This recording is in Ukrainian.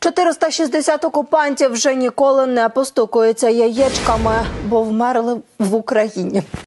460 окупантів вже ніколи не постукуються яєчками, бо вмерли в Україні.